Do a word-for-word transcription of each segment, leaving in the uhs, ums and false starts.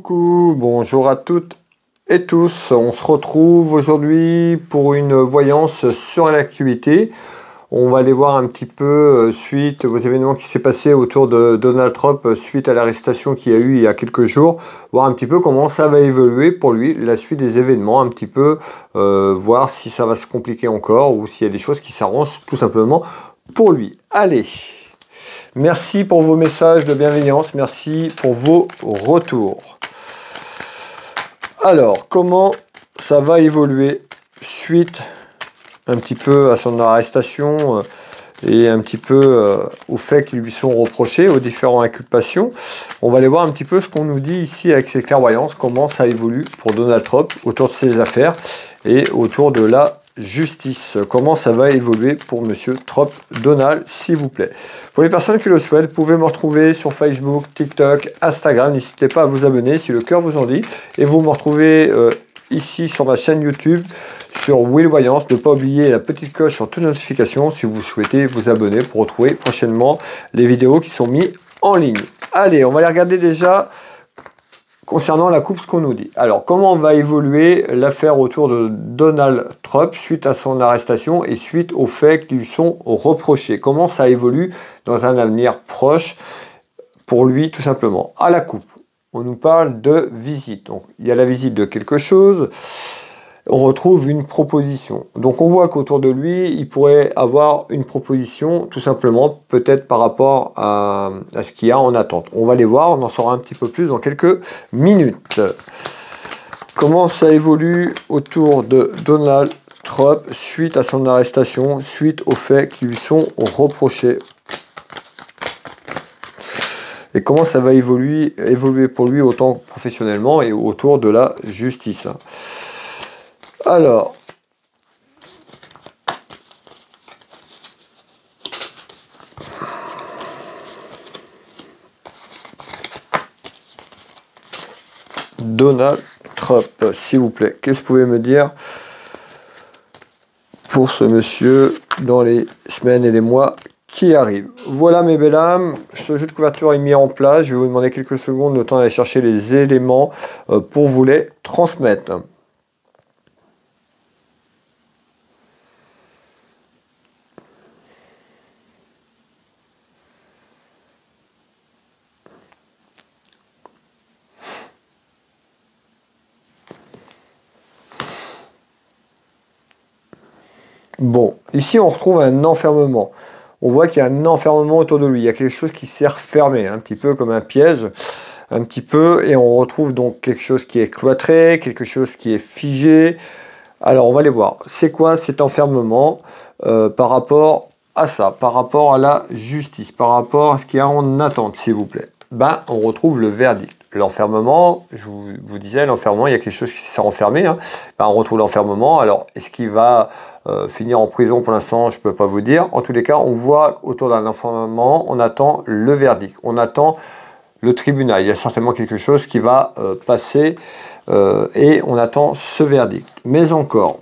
Coucou, bonjour à toutes et tous. On se retrouve aujourd'hui pour une voyance sur l'actualité. On va aller voir un petit peu suite aux événements qui s'est passé autour de Donald Trump suite à l'arrestation qu'il y a eu il y a quelques jours. Voir un petit peu comment ça va évoluer pour lui, la suite des événements, un petit peu euh, voir si ça va se compliquer encore ou s'il y a des choses qui s'arrangent tout simplement pour lui. Allez, merci pour vos messages de bienveillance, merci pour vos retours. Alors, comment ça va évoluer suite un petit peu à son arrestation euh, et un petit peu euh, aux faits qui lui sont reprochés, aux différentes inculpations. On va aller voir un petit peu ce qu'on nous dit ici avec ces clairvoyances, comment ça évolue pour Donald Trump autour de ses affaires et autour de la justice. Comment ça va évoluer pour Monsieur Trump Donald, s'il vous plaît. Pour les personnes qui le souhaitent, vous pouvez me retrouver sur Facebook, TikTok, Instagram. N'hésitez pas à vous abonner si le cœur vous en dit. Et vous me retrouvez euh, ici sur ma chaîne YouTube, sur Will Voyance. Ne pas oublier la petite cloche sur toutes notifications si vous souhaitez vous abonner pour retrouver prochainement les vidéos qui sont mises en ligne. Allez, on va les regarder déjà concernant la coupe, ce qu'on nous dit. Alors, comment va évoluer l'affaire autour de Donald Trump suite à son arrestation et suite aux faits qui lui sont reprochés? Comment ça évolue dans un avenir proche pour lui, tout simplement? À la coupe, on nous parle de visite. Donc, il y a la visite de quelque chose. On retrouve une proposition. Donc on voit qu'autour de lui, il pourrait avoir une proposition, tout simplement, peut-être par rapport à, à ce qu'il y a en attente. On va les voir, on en saura un petit peu plus dans quelques minutes. Comment ça évolue autour de Donald Trump suite à son arrestation, suite aux faits qui lui sont reprochés. Et comment ça va évoluer, évoluer pour lui autant professionnellement et autour de la justice. Alors, Donald Trump, s'il vous plaît, qu'est-ce que vous pouvez me dire pour ce monsieur dans les semaines et les mois qui arrivent? Voilà mes belles âmes, ce jeu de couverture est mis en place. Je vais vous demander quelques secondes, le temps d'aller chercher les éléments pour vous les transmettre. Bon, ici on retrouve un enfermement. On voit qu'il y a un enfermement autour de lui. Il y a quelque chose qui s'est refermé, un petit peu comme un piège, un petit peu. Et on retrouve donc quelque chose qui est cloîtré, quelque chose qui est figé. Alors on va aller voir. C'est quoi cet enfermement euh, par rapport à ça, par rapport à la justice, par rapport à ce qu'il y a en attente, s'il vous plaît? Ben, on retrouve le verdict. L'enfermement, je vous, vous disais, l'enfermement, il y a quelque chose qui s'est renfermé. Hein. Ben, on retrouve l'enfermement. Alors, est-ce qu'il va euh, finir en prison pour l'instant? Je ne peux pas vous dire. En tous les cas, on voit autour d'un enfermement, on attend le verdict. On attend le tribunal. Il y a certainement quelque chose qui va euh, passer euh, et on attend ce verdict. Mais encore,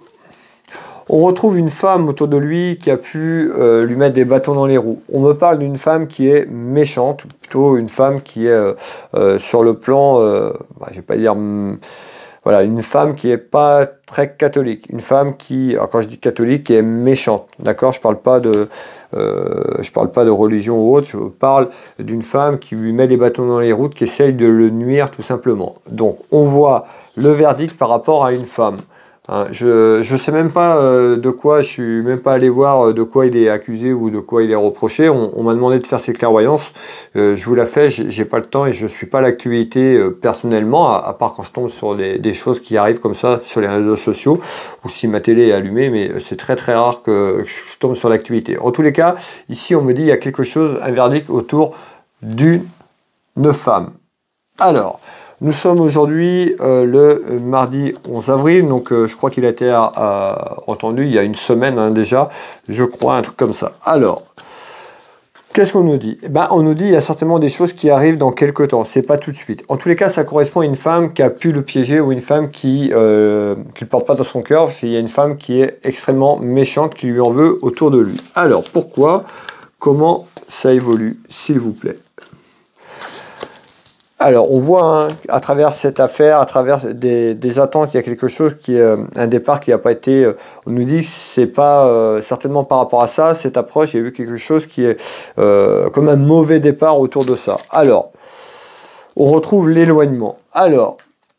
on retrouve une femme autour de lui qui a pu euh, lui mettre des bâtons dans les roues. On me parle d'une femme qui est méchante, plutôt une femme qui est euh, euh, sur le plan, euh, bah, je vais pas dire, hum, voilà, une femme qui est pas très catholique, une femme qui, alors quand je dis catholique, qui est méchante, d'accord? Je parle pas de, euh, je parle pas de religion ou autre, je parle d'une femme qui lui met des bâtons dans les roues, qui essaye de le nuire tout simplement. Donc on voit le verdict par rapport à une femme. Hein, je ne sais même pas euh, de quoi, je suis même pas allé voir euh, de quoi il est accusé ou de quoi il est reproché. On, on m'a demandé de faire ces clairvoyances, euh, je vous la fais, j'ai pas le temps et je suis pas l'actualité euh, personnellement, à, à part quand je tombe sur des, des choses qui arrivent comme ça sur les réseaux sociaux ou si ma télé est allumée, mais c'est très très rare que je tombe sur l'actualité. En tous les cas, ici on me dit il y a quelque chose, un verdict autour d'une femme. Alors, nous sommes aujourd'hui euh, le mardi onze avril, donc euh, je crois qu'il a été à, à, entendu il y a une semaine hein, déjà, je crois, un truc comme ça. Alors, qu'est-ce qu'on nous dit? Eh ben, on nous dit qu'il y a certainement des choses qui arrivent dans quelques temps, c'est pas tout de suite. En tous les cas, ça correspond à une femme qui a pu le piéger ou une femme qui ne euh, le porte pas dans son cœur, parce qu'il y a une femme qui est extrêmement méchante, qui lui en veut autour de lui. Alors, pourquoi? Comment ça évolue, s'il vous plaît? Alors, on voit hein, à travers cette affaire, à travers des, des attentes, il y a quelque chose qui est euh, un départ qui n'a pas été. Euh, on nous dit que c'est pas euh, certainement par rapport à ça, cette approche, il y a eu quelque chose qui est euh, comme un mauvais départ autour de ça. Alors, on retrouve l'éloignement. Alors,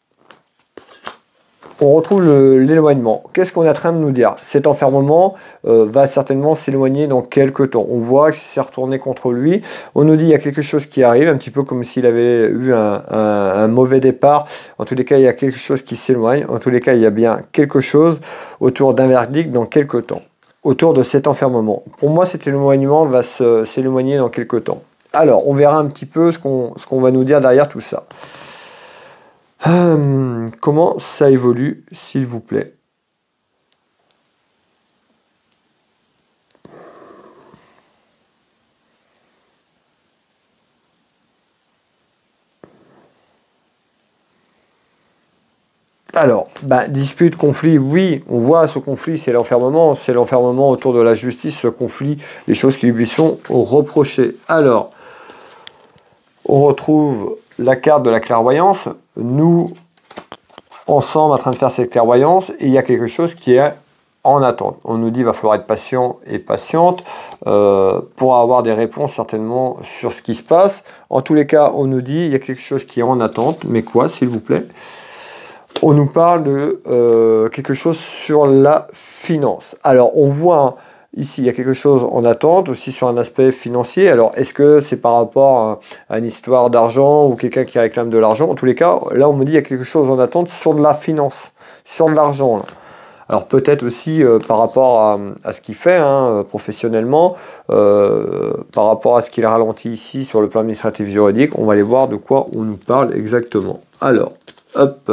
on retrouve l'éloignement. Qu'est-ce qu'on est en train de nous dire? Cet enfermement euh, va certainement s'éloigner dans quelques temps. On voit que c'est retourné contre lui. On nous dit qu'il y a quelque chose qui arrive, un petit peu comme s'il avait eu un, un, un mauvais départ. En tous les cas, il y a quelque chose qui s'éloigne. En tous les cas, il y a bien quelque chose autour d'un verdict dans quelques temps, autour de cet enfermement. Pour moi, cet éloignement va s'éloigner dans quelques temps. Alors, on verra un petit peu ce qu'on ce qu'on va nous dire derrière tout ça. Hum, comment ça évolue, s'il vous plaît? Alors, bah, dispute, conflit, oui, on voit ce conflit, c'est l'enfermement, c'est l'enfermement autour de la justice, ce conflit, les choses qui lui sont reprochées. Alors, on retrouve la carte de la clairvoyance, nous, ensemble, en train de faire cette clairvoyance, et il y a quelque chose qui est en attente. On nous dit qu'il va falloir être patient et patiente euh, pour avoir des réponses certainement sur ce qui se passe. En tous les cas, on nous dit qu'il y a quelque chose qui est en attente, mais quoi, s'il vous plaît? On nous parle de euh, quelque chose sur la finance. Alors, on voit... Hein, ici, il y a quelque chose en attente, aussi sur un aspect financier. Alors, est-ce que c'est par rapport à, à une histoire d'argent ou quelqu'un qui réclame de l'argent? En tous les cas, là, on me dit qu'il y a quelque chose en attente sur de la finance, sur de l'argent. Alors, peut-être aussi euh, par rapport à, à ce qu'il fait hein, professionnellement, euh, par rapport à ce qu'il a ralenti ici sur le plan administratif juridique. On va aller voir de quoi on nous parle exactement. Alors, hop.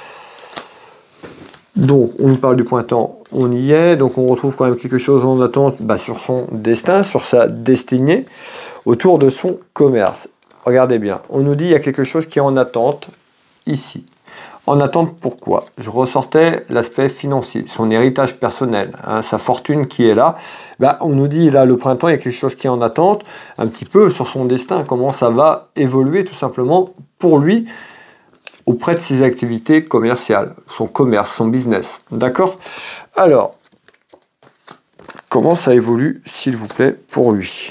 Donc, on nous parle du pointant, on y est, donc on retrouve quand même quelque chose en attente bah, sur son destin, sur sa destinée, autour de son commerce. Regardez bien, on nous dit qu'il y a quelque chose qui est en attente ici. En attente pourquoi? Je ressortais l'aspect financier, son héritage personnel, hein, sa fortune qui est là. Bah, on nous dit là, le printemps, il y a quelque chose qui est en attente, un petit peu sur son destin, comment ça va évoluer tout simplement pour lui, auprès de ses activités commerciales, son commerce, son business. D'accord? Alors, comment ça évolue, s'il vous plaît, pour lui?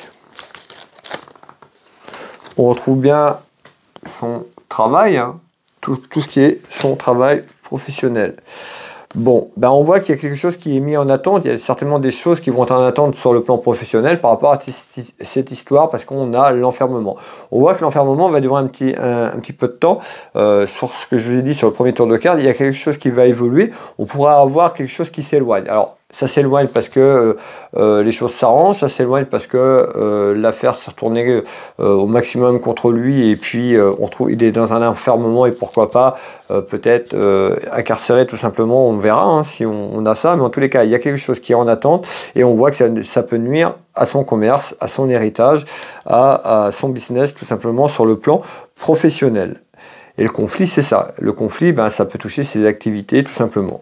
On retrouve bien son travail, hein, tout, tout ce qui est son travail professionnel. Bon, ben on voit qu'il y a quelque chose qui est mis en attente. Il y a certainement des choses qui vont être en attente sur le plan professionnel par rapport à cette histoire parce qu'on a l'enfermement. On voit que l'enfermement va durer un petit, un, un petit peu de temps. Euh, sur ce que je vous ai dit sur le premier tour de carte, il y a quelque chose qui va évoluer. On pourra avoir quelque chose qui s'éloigne. Alors, ça s'éloigne parce que euh, les choses s'arrangent, ça s'éloigne parce que euh, l'affaire s'est retournée euh, au maximum contre lui et puis euh, on trouve il est dans un enfermement et pourquoi pas euh, peut-être euh, incarcéré tout simplement, on verra hein, si on, on a ça, mais en tous les cas il y a quelque chose qui est en attente et on voit que ça, ça peut nuire à son commerce, à son héritage, à, à son business tout simplement sur le plan professionnel. Et le conflit c'est ça, le conflit ben, ça peut toucher ses activités tout simplement.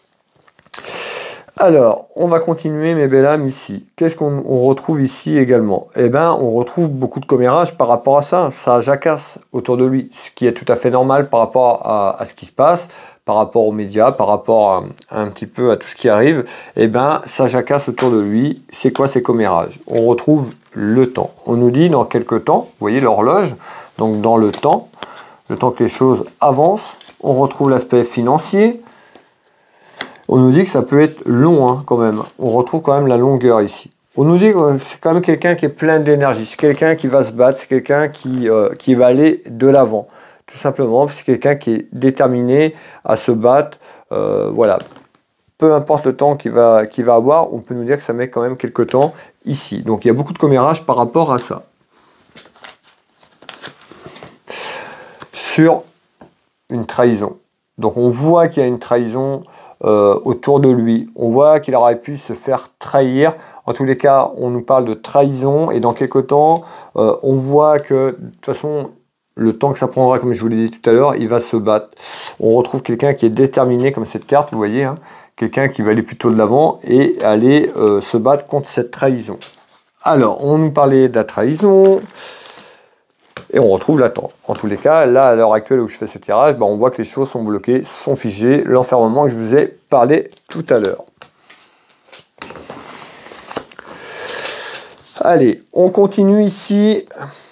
Alors, on va continuer mes belles âmes ici. Qu'est-ce qu'on retrouve ici également? Eh bien, on retrouve beaucoup de commérages par rapport à ça. Ça jacasse autour de lui, ce qui est tout à fait normal par rapport à, à ce qui se passe, par rapport aux médias, par rapport à, à un petit peu à tout ce qui arrive. Eh bien, ça jacasse autour de lui. C'est quoi ces commérages? On retrouve le temps. On nous dit dans quelques temps, vous voyez l'horloge, donc dans le temps, le temps que les choses avancent, on retrouve l'aspect financier. On nous dit que ça peut être long hein, quand même. On retrouve quand même la longueur ici. On nous dit que c'est quand même quelqu'un qui est plein d'énergie. C'est quelqu'un qui va se battre. C'est quelqu'un qui, euh, qui va aller de l'avant. Tout simplement, c'est quelqu'un qui est déterminé à se battre. Euh, voilà. Peu importe le temps qu'il va, qu'il va avoir, on peut nous dire que ça met quand même quelques temps ici. Donc il y a beaucoup de commérages par rapport à ça. Sur une trahison. Donc on voit qu'il y a une trahison euh, autour de lui. On voit qu'il aurait pu se faire trahir. En tous les cas, on nous parle de trahison et dans quelques temps, euh, on voit que de toute façon, le temps que ça prendra, comme je vous l'ai dit tout à l'heure, il va se battre. On retrouve quelqu'un qui est déterminé comme cette carte, vous voyez, hein, quelqu'un qui va aller plutôt de l'avant et aller euh, se battre contre cette trahison. Alors, on nous parlait de la trahison. et on retrouve l'attente. En tous les cas, là, à l'heure actuelle où je fais ce tirage, ben, on voit que les choses sont bloquées, sont figées, l'enfermement que je vous ai parlé tout à l'heure. Allez, on continue ici.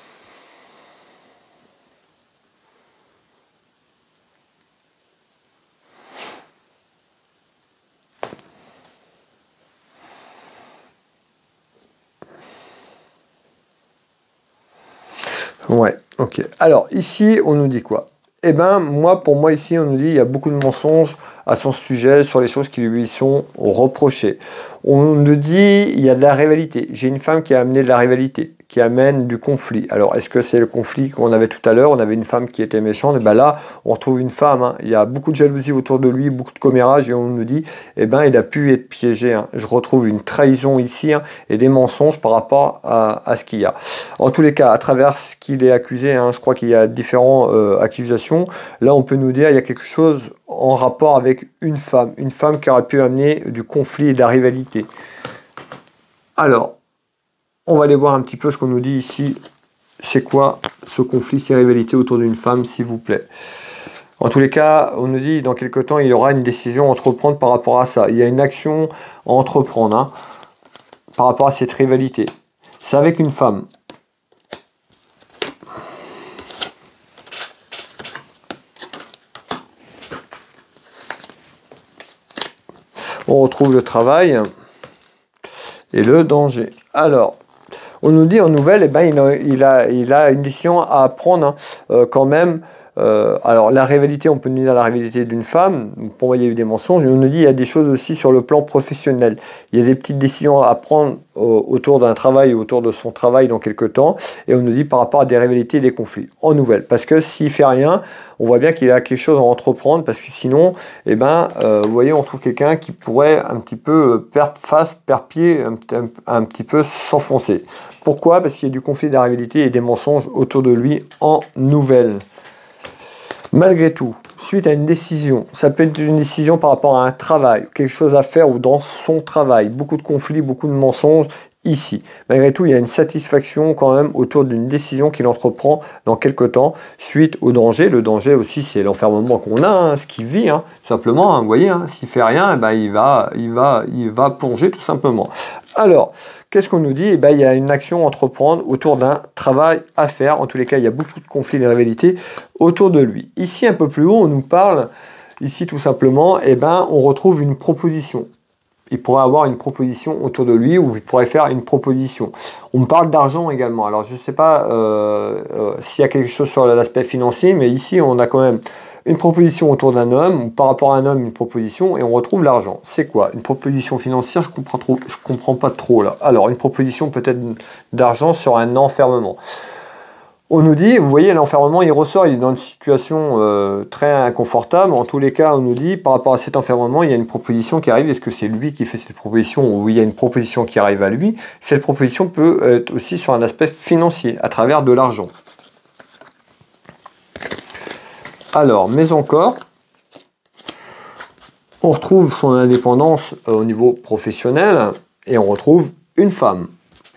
Ouais, ok. Alors, ici, on nous dit quoi? Eh bien, moi, pour moi, ici, on nous dit qu'il y a beaucoup de mensonges à son sujet sur les choses qui lui sont reprochées. On nous dit il y a de la rivalité. J'ai une femme qui a amené de la rivalité, qui amène du conflit. Alors, est-ce que c'est le conflit qu'on avait tout à l'heure? On avait une femme qui était méchante. Et bien là, on retrouve une femme. Hein. Il y a beaucoup de jalousie autour de lui, beaucoup de commérage. Et on nous dit, eh ben, il a pu être piégé. Hein. Je retrouve une trahison ici hein, et des mensonges par rapport à, à ce qu'il y a. En tous les cas, à travers ce qu'il est accusé, hein, je crois qu'il y a différentes euh, accusations. Là, on peut nous dire il y a quelque chose en rapport avec une femme. Une femme qui aurait pu amener du conflit et de la rivalité. Alors, on va aller voir un petit peu ce qu'on nous dit ici. C'est quoi ce conflit, ces rivalités autour d'une femme, s'il vous plaît? En tous les cas, on nous dit dans quelque temps, il y aura une décision à entreprendre par rapport à ça. Il y a une action à entreprendre hein, par rapport à cette rivalité. C'est avec une femme. On retrouve le travail et le danger. Alors, on nous dit en nouvelle, eh ben, il, a, il, a, il a une décision à prendre hein, euh, quand même. Euh, alors, la rivalité, on peut nous dire la rivalité d'une femme. Pour moi, il y a eu des mensonges. On nous dit il y a des choses aussi sur le plan professionnel. Il y a des petites décisions à prendre euh, autour d'un travail, autour de son travail dans quelques temps. Et on nous dit par rapport à des rivalités et des conflits en nouvelle. Parce que s'il fait rien, on voit bien qu'il a quelque chose à entreprendre. Parce que sinon, eh ben, euh, vous voyez, on trouve quelqu'un qui pourrait un petit peu perdre face, perdre pied, un, un, un petit peu s'enfoncer. Pourquoi? Parce qu'il y a du conflit, de la rivalité et des mensonges autour de lui en nouvelle. Malgré tout, suite à une décision, ça peut être une décision par rapport à un travail, quelque chose à faire ou dans son travail, beaucoup de conflits, beaucoup de mensonges ici. Malgré tout, il y a une satisfaction quand même autour d'une décision qu'il entreprend dans quelques temps suite au danger. Le danger aussi, c'est l'enfermement qu'on a, hein, ce qu'il vit, hein, simplement. Hein, vous voyez, hein, s'il fait rien, eh ben, il va, il va, il va plonger tout simplement. Alors, qu'est-ce qu'on nous dit? Eh ben, il y a une action à entreprendre autour d'un travail à faire. En tous les cas, il y a beaucoup de conflits et de rivalités autour de lui. Ici, un peu plus haut, on nous parle, ici tout simplement, eh ben, on retrouve une proposition. Il pourrait avoir une proposition autour de lui ou il pourrait faire une proposition. On me parle d'argent également. Alors, je ne sais pas euh, euh, s'il y a quelque chose sur l'aspect financier, mais ici, on a quand même une proposition autour d'un homme, ou par rapport à un homme, une proposition, et on retrouve l'argent. C'est quoi? Une proposition financière, je comprends trop, je comprends pas trop là. Alors, une proposition peut-être d'argent sur un enfermement. On nous dit, vous voyez, l'enfermement, il ressort, il est dans une situation euh, très inconfortable. En tous les cas, on nous dit, par rapport à cet enfermement, il y a une proposition qui arrive. Est-ce que c'est lui qui fait cette proposition ou il y a une proposition qui arrive à lui? Cette proposition peut être aussi sur un aspect financier, à travers de l'argent. Alors, mais encore, on retrouve son indépendance euh, au niveau professionnel et on retrouve une femme.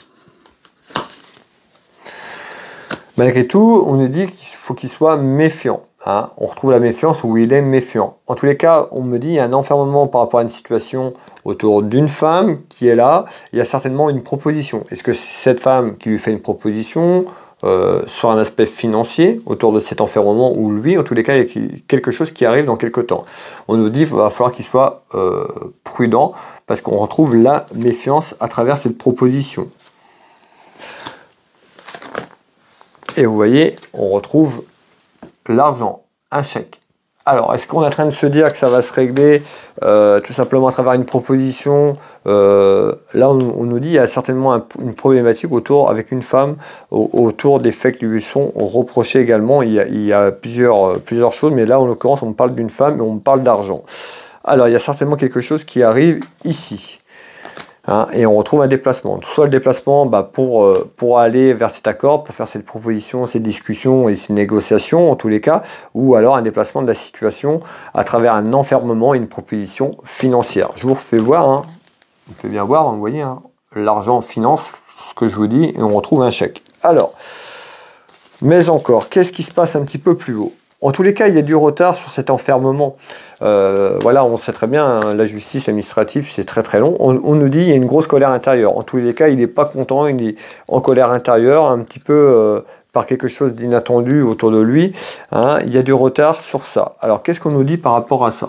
Malgré tout, on nous dit qu'il faut qu'il soit méfiant. Hein. On retrouve la méfiance où il est méfiant. En tous les cas, on me dit qu'il y a un enfermement par rapport à une situation autour d'une femme qui est là. Il y a certainement une proposition. Est-ce que c'est cette femme qui lui fait une proposition euh, sur un aspect financier autour de cet enfermement ou lui? En tous les cas, il y a quelque chose qui arrive dans quelques temps. On nous dit qu'il va falloir qu'il soit euh, prudent parce qu'on retrouve la méfiance à travers cette proposition. Et vous voyez, on retrouve l'argent, un chèque. Alors, est-ce qu'on est en train de se dire que ça va se régler euh, tout simplement à travers une proposition euh, Là, on, on nous dit qu'il y a certainement un, une problématique autour, avec une femme, au, autour des faits qui lui sont reprochés également. Il y a, il y a plusieurs, plusieurs choses, mais là, en l'occurrence, on parle d'une femme et on parle d'argent. Alors, il y a certainement quelque chose qui arrive ici. Hein, et on retrouve un déplacement. Soit le déplacement bah, pour, euh, pour aller vers cet accord, pour faire cette proposition, ces discussions et ces négociations en tous les cas, ou alors un déplacement de la situation à travers un enfermement et une proposition financière. Je vous refais voir, hein. Vous pouvez bien voir, hein, vous voyez, hein, l'argent finance ce que je vous dis et on retrouve un chèque. Alors, Mais encore, qu'est-ce qui se passe un petit peu plus haut? En tous les cas, il y a du retard sur cet enfermement. Euh, voilà, on sait très bien, hein, la justice administrative, c'est très très long. On, on nous dit qu'il y a une grosse colère intérieure. En tous les cas, il n'est pas content, il est en colère intérieure, un petit peu euh, par quelque chose d'inattendu autour de lui. Hein, il y a du retard sur ça. Alors, qu'est-ce qu'on nous dit par rapport à ça?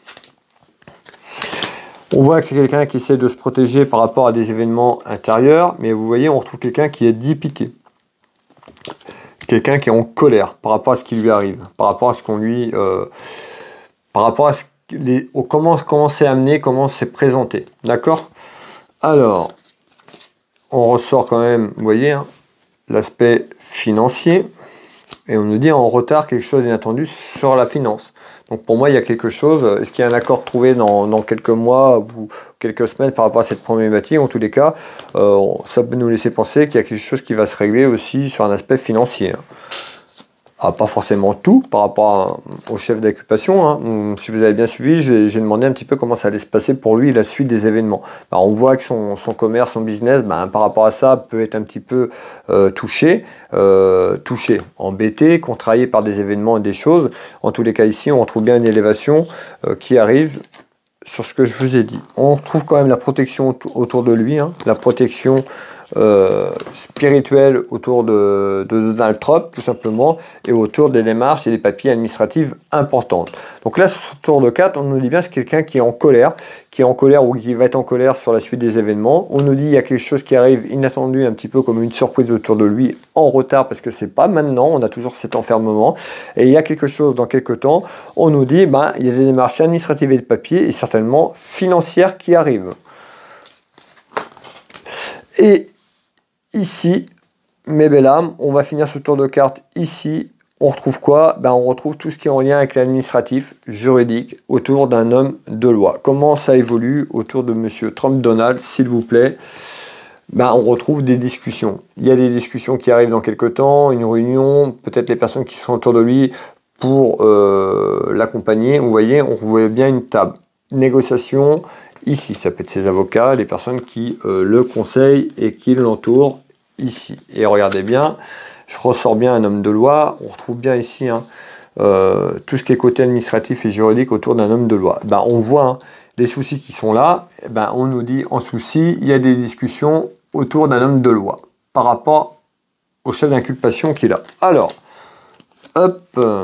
On voit que c'est quelqu'un qui essaie de se protéger par rapport à des événements intérieurs, mais vous voyez, on retrouve quelqu'un qui est dépiqué. Quelqu'un qui est en colère par rapport à ce qui lui arrive, par rapport à ce qu'on lui... Euh, par rapport à ce les, au, comment, comment c'est amené, comment c'est présenté. D'accord? Alors, on ressort quand même, vous voyez, hein, l'aspect financier, et on nous dit en retard quelque chose d'inattendu sur la finance. Donc pour moi, il y a quelque chose. Est-ce qu'il y a un accord trouvé dans, dans quelques mois ou quelques semaines par rapport à cette problématique? En tous les cas, euh, ça peut nous laisser penser qu'il y a quelque chose qui va se régler aussi sur un aspect financier. Ah, pas forcément tout par rapport à, au chef d'occupation. Hein. Si vous avez bien suivi, j'ai demandé un petit peu comment ça allait se passer pour lui la suite des événements. Alors, on voit que son, son commerce, son business, ben, par rapport à ça, peut être un petit peu euh, touché, euh, touché, embêté, contrarié par des événements et des choses. En tous les cas, ici, on retrouve bien une élévation euh, qui arrive sur ce que je vous ai dit. On retrouve quand même la protection autour de lui, hein, la protection Euh, spirituel autour de, de Donald Trump, tout simplement, et autour des démarches et des papiers administratifs importantes. Donc là, sur ce tour de quatre, on nous dit bien c'est quelqu'un qui est en colère, qui est en colère ou qui va être en colère sur la suite des événements. On nous dit il y a quelque chose qui arrive inattendu, un petit peu comme une surprise autour de lui, en retard, parce que c'est pas maintenant, on a toujours cet enfermement, et il y a quelque chose dans quelques temps, on nous dit ben, il y a des démarches administratives et de papiers, et certainement financières qui arrivent. Et ici, mes belles âmes, on va finir ce tour de carte ici. On retrouve quoi? Ben, on retrouve tout ce qui est en lien avec l'administratif, juridique, autour d'un homme de loi. Comment ça évolue autour de monsieur Trump Donald, s'il vous plaît? Ben, on retrouve des discussions. Il y a des discussions qui arrivent dans quelques temps, une réunion, peut-être les personnes qui sont autour de lui pour euh, l'accompagner. Vous voyez, on voit bien une table. Négociation. Ici, ça peut être ses avocats, les personnes qui euh, le conseillent et qui l'entourent ici. Et regardez bien, je ressors bien un homme de loi, on retrouve bien ici hein, euh, tout ce qui est côté administratif et juridique autour d'un homme de loi. Ben, on voit hein, les soucis qui sont là, ben, on nous dit en souci, il y a des discussions autour d'un homme de loi par rapport au chef d'inculpation qu'il a. Alors, hop... Euh,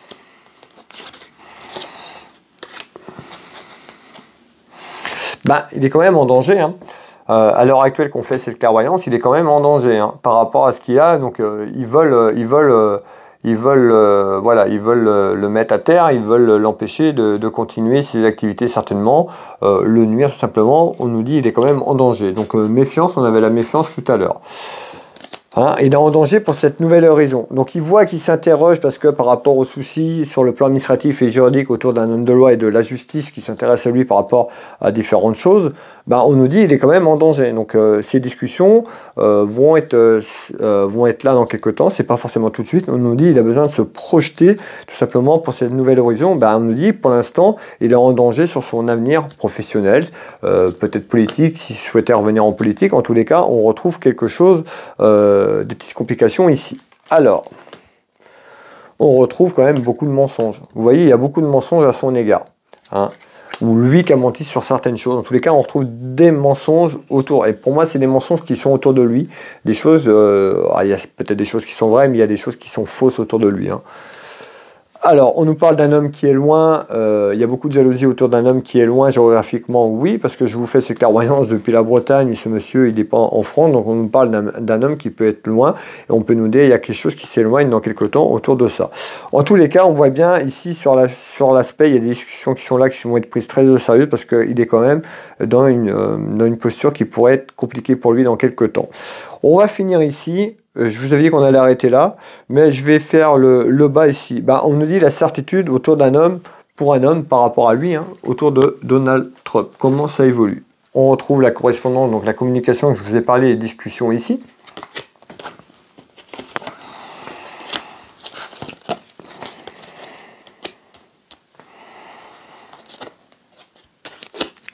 Ben, il est quand même en danger. Hein. Euh, à l'heure actuelle qu'on fait cette clairvoyance, il est quand même en danger hein, par rapport à ce qu'il a. Donc, euh, ils veulent, ils veulent, euh, ils veulent, euh, voilà, ils veulent euh, le mettre à terre. Ils veulent l'empêcher de, de continuer ses activités certainement, euh, le nuire tout simplement. On nous dit il est quand même en danger. Donc, euh, méfiance. On avait la méfiance tout à l'heure. Hein, il est en danger pour cette nouvelle horizon. Donc il voit qu'il s'interroge parce que par rapport aux soucis sur le plan administratif et juridique autour d'un homme de loi et de la justice qui s'intéresse à lui par rapport à différentes choses, ben, on nous dit qu'il est quand même en danger. Donc euh, ces discussions euh, vont, être, euh, vont être là dans quelques temps, c'est pas forcément tout de suite. On nous dit qu'il a besoin de se projeter tout simplement pour cette nouvelle horizon. Ben, on nous dit pour l'instant il est en danger sur son avenir professionnel, euh, peut-être politique, s'il souhaitait revenir en politique. En tous les cas, on retrouve quelque chose... Euh, des petites complications ici. Alors, on retrouve quand même beaucoup de mensonges. Vous voyez, il y a beaucoup de mensonges à son égard. Hein, ou lui qui a menti sur certaines choses. Dans tous les cas, on retrouve des mensonges autour. Et pour moi, c'est des mensonges qui sont autour de lui. Des choses, euh, ah, il y a peut-être des choses qui sont vraies, mais il y a des choses qui sont fausses autour de lui. Hein. Alors, on nous parle d'un homme qui est loin. Euh, il y a beaucoup de jalousie autour d'un homme qui est loin géographiquement, oui, parce que je vous fais ces clairvoyances depuis la Bretagne. Ce monsieur, il n'est pas en France, donc on nous parle d'un homme qui peut être loin. Et on peut nous dire il y a quelque chose qui s'éloigne dans quelques temps autour de ça. En tous les cas, on voit bien ici sur la, sur l'aspect, il y a des discussions qui sont là, qui vont être prises très au sérieux, parce qu'il est quand même dans une, euh, dans une posture qui pourrait être compliquée pour lui dans quelques temps. On va finir ici. Je vous avais dit qu'on allait arrêter là, mais je vais faire le, le bas ici. Ben, on nous dit la certitude autour d'un homme, pour un homme par rapport à lui, hein, autour de Donald Trump. Comment ça évolue? On retrouve la correspondance, donc la communication que je vous ai parlé, les discussions ici.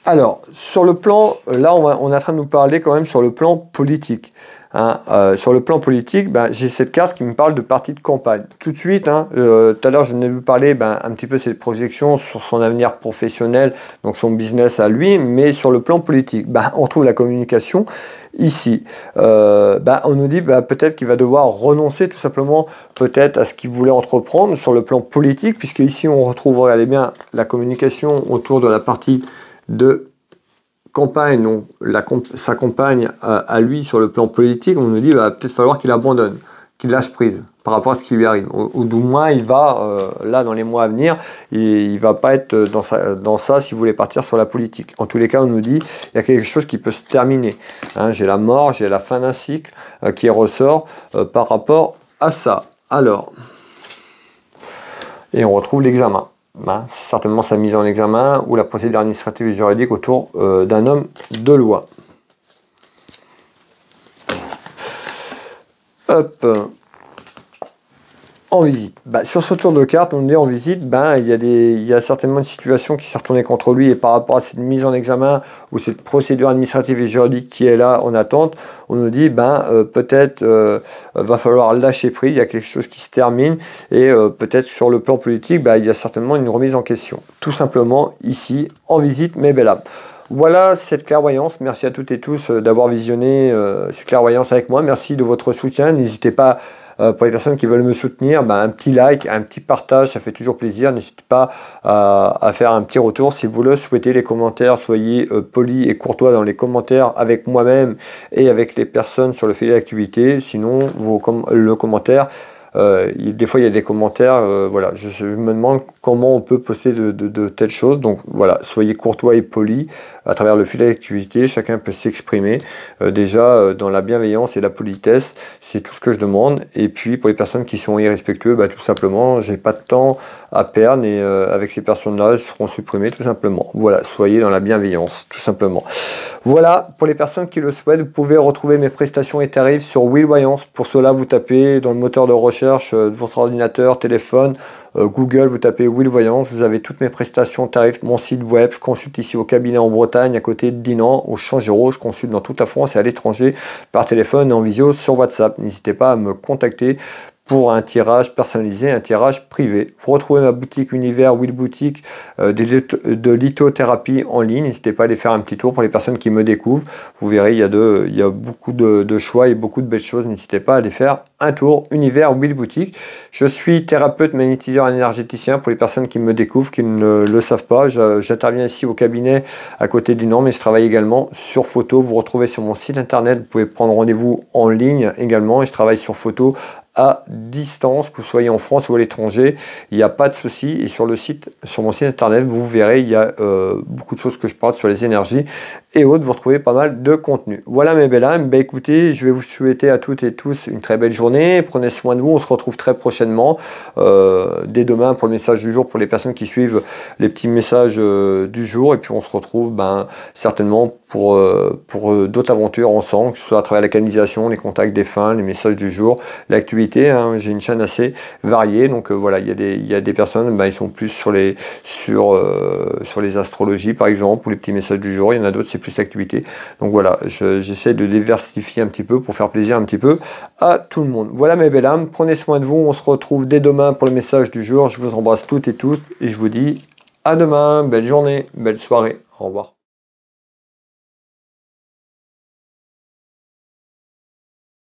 Alors, sur le plan, là, on, va, on est en train de nous parler quand même sur le plan politique. Hein. Euh, sur le plan politique, ben, j'ai cette carte qui me parle de parti de campagne. Tout de suite, hein, euh, tout à l'heure, je venais de vous parler ben, un petit peu ses projections sur son avenir professionnel, donc son business à lui, mais sur le plan politique, ben, on trouve la communication ici. Euh, ben, on nous dit ben, peut-être qu'il va devoir renoncer tout simplement peut-être à ce qu'il voulait entreprendre sur le plan politique, puisque ici, on retrouve, regardez bien, la communication autour de la partie de campagne, donc la, sa compagne à, à lui sur le plan politique, on nous dit va peut-être falloir qu'il abandonne, qu'il lâche prise par rapport à ce qui lui arrive. Ou, ou du moins, il va, euh, là, dans les mois à venir, il ne va pas être dans, sa, dans ça s'il voulait partir sur la politique. En tous les cas, on nous dit il y a quelque chose qui peut se terminer. Hein, j'ai la mort, j'ai la fin d'un cycle euh, qui ressort euh, par rapport à ça. Alors, et on retrouve l'examen. Hein, certainement sa mise en examen ou la procédure administrative et juridique autour euh, d'un homme de loi. Hop. En visite. Bah, sur ce tour de carte, on dit en visite, ben, il, y a des, il y a certainement une situation qui s'est retournée contre lui et par rapport à cette mise en examen ou cette procédure administrative et juridique qui est là en attente, on nous dit ben, euh, peut-être euh, va falloir lâcher prise, il y a quelque chose qui se termine et euh, peut-être sur le plan politique, ben, il y a certainement une remise en question. Tout simplement ici, en visite, mes belles âmes. Voilà cette clairvoyance. Merci à toutes et tous d'avoir visionné euh, cette clairvoyance avec moi. Merci de votre soutien. N'hésitez pas, euh, pour les personnes qui veulent me soutenir, bah, un petit like, un petit partage, ça fait toujours plaisir. N'hésitez pas à, à faire un petit retour si vous le souhaitez. Les commentaires, soyez euh, polis et courtois dans les commentaires avec moi-même et avec les personnes sur le fil d'activité. Sinon, vos com le commentaire... Euh, il, des fois, il y a des commentaires, euh, voilà, je, je me demande comment on peut poster de, de, de telles choses. Donc voilà, soyez courtois et polis à travers le fil d'activité. Chacun peut s'exprimer. Euh, déjà, euh, dans la bienveillance et la politesse, c'est tout ce que je demande. Et puis, pour les personnes qui sont irrespectueuses, bah, tout simplement, j'ai pas de temps à perdre et euh, avec ces personnes-là, elles seront supprimées tout simplement. Voilà, soyez dans la bienveillance, tout simplement. Voilà, pour les personnes qui le souhaitent, vous pouvez retrouver mes prestations et tarifs sur Will Voyance. Pour cela, vous tapez dans le moteur de recherche de votre ordinateur, téléphone, euh, Google, vous tapez Will Voyance, vous avez toutes mes prestations, tarifs, mon site web. Je consulte ici au cabinet en Bretagne, à côté de Dinan, au Champ-Géraud. Je consulte dans toute la France et à l'étranger par téléphone et en visio sur WhatsApp. N'hésitez pas à me contacter pour un tirage personnalisé, un tirage privé. Vous retrouvez ma boutique Univers Will Boutique euh, de lithothérapie en ligne. N'hésitez pas à aller faire un petit tour pour les personnes qui me découvrent. Vous verrez, il y a, de, il y a beaucoup de, de choix et beaucoup de belles choses. N'hésitez pas à aller faire un tour. Univers Will Boutique. Je suis thérapeute, magnétiseur, énergéticien pour les personnes qui me découvrent, qui ne le savent pas. J'interviens ici au cabinet à côté du Nord, mais je travaille également sur photo. Vous retrouvez sur mon site internet. Vous pouvez prendre rendez-vous en ligne également. Et je travaille sur photo à distance, que vous soyez en France ou à l'étranger, il n'y a pas de souci. Et sur le site, sur mon site internet, vous verrez, il y a euh, beaucoup de choses que je parle sur les énergies et autres. Vous retrouvez pas mal de contenu. Voilà mes belles âmes. Ben, écoutez, je vais vous souhaiter à toutes et tous une très belle journée. Prenez soin de vous. On se retrouve très prochainement, euh, dès demain pour le message du jour, pour les personnes qui suivent les petits messages euh, du jour. Et puis on se retrouve ben, certainement pour, euh, pour euh, d'autres aventures ensemble, que ce soit à travers la canalisation, les contacts des fins, les messages du jour, l'actualité. Hein, j'ai une chaîne assez variée, donc euh, voilà, il y a des, il y a des personnes, bah, ils sont plus sur les, sur, euh, sur les astrologies par exemple, ou les petits messages du jour. Il y en a d'autres, c'est plus l'activité. Donc voilà, j'essaie de diversifier un petit peu pour faire plaisir un petit peu à tout le monde. Voilà mes belles âmes, prenez soin de vous. On se retrouve dès demain pour le message du jour. Je vous embrasse toutes et tous et je vous dis à demain. Belle journée, belle soirée. Au revoir.